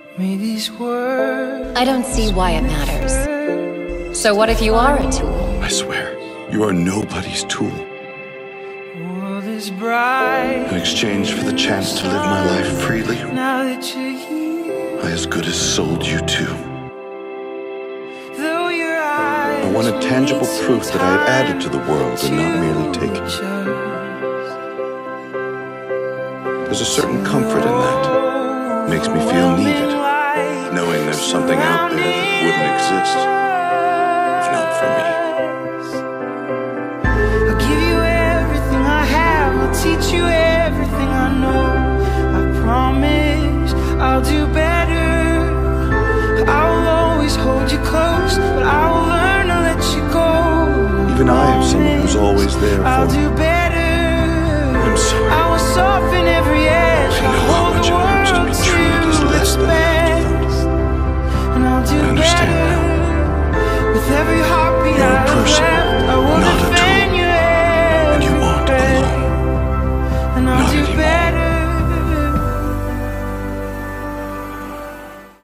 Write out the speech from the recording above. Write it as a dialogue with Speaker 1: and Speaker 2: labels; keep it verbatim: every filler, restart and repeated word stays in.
Speaker 1: May these words
Speaker 2: I don't see why it matters. So what if you are a tool?
Speaker 3: I swear, you are nobody's tool.
Speaker 1: world is bright.
Speaker 3: In exchange for the chance to live my life freely,
Speaker 1: Now that you're here,
Speaker 3: I as good as sold you too.
Speaker 1: though your eyes
Speaker 3: I wanted tangible proof that I had added to the world and not merely taken. There's a certain comfort in that. It makes me feel needed, knowing there's something out there that wouldn't exist if not for me.
Speaker 1: I'll give you everything I have. I'll teach you everything I know. I promise I'll do better. I will always hold you close, but I will learn to let you go.
Speaker 3: Even I am someone who's always there
Speaker 1: I'll
Speaker 3: for
Speaker 1: do
Speaker 3: me.
Speaker 1: better.
Speaker 3: I'm sorry.
Speaker 1: I will soften every edge.
Speaker 3: I know how much it hurts to be treated as less than I have to.
Speaker 1: And I'll do
Speaker 3: I understand
Speaker 1: better with every